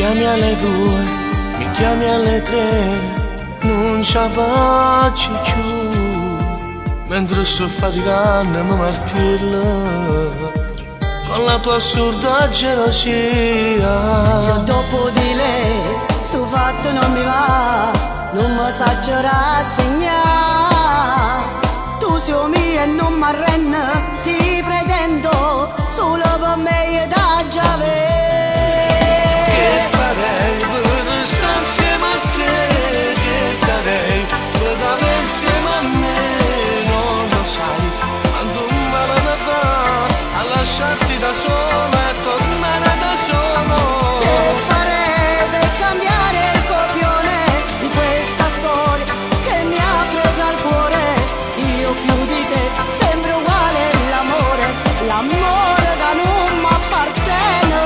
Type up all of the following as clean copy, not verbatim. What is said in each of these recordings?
chiami alle 2, mi chiami alle 3, non ce la faccio più. Mentre sto faticando mi martillo con la tua assurda gelosia. Io dopo di lei, sto fatto non mi va, non mi saggio rassegnare. Tu sei mia e non mi arrendo, ti pretendo solo per me da già avere. Che farei per stare insieme a te? Che darei per stare insieme a me? Non lo sai quanto male mi fa a lasciarti da sola e tornare da solo. Che farei per cambiare il copione di questa storia che mi ha preso al cuore? Io più di te sembra uguale l'amore, l'amore che non mi appartiene.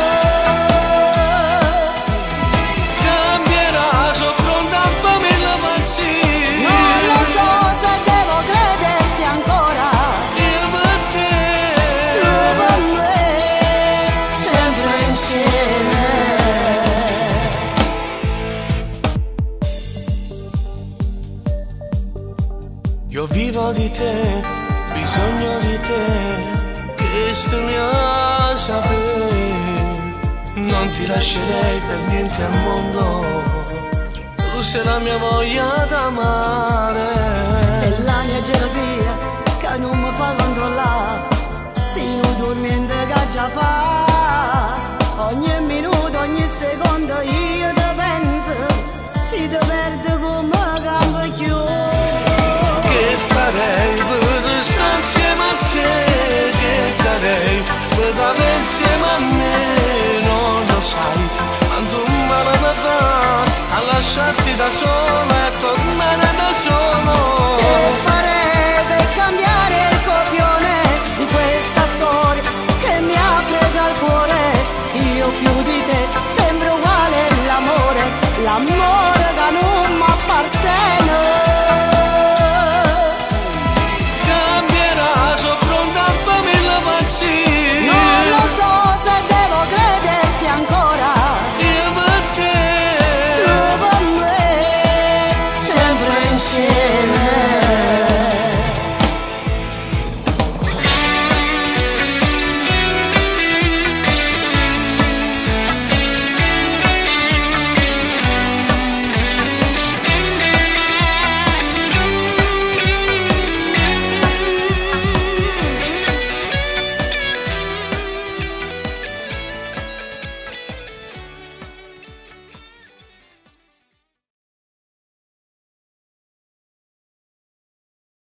Cambierà, sono pronta a farmi la pazzia. Non lo so se devo crederti ancora. Io per te, Tu per me, sempre insieme. io vivo di te, bisogno di te, che stai a sapere. Non ti lascerei per niente al mondo, tu sei la mia voglia d'amare. E la mia gelosia che non mi fa controllare, sino dormiente che già fa. Ogni minuto, ogni secondo io ti penso, si ti perde come campo chiuso. Che farei per stare insieme a te? Che darei per stare insieme a me? Non lo sai quanto male mi fa a lasciarti da sola e tornare da solo. Che farei per cambiare il copione di questa storia che mi ha preso al cuore? Io più di te sembra uguale l'amore, l'amore che non mi appartiene.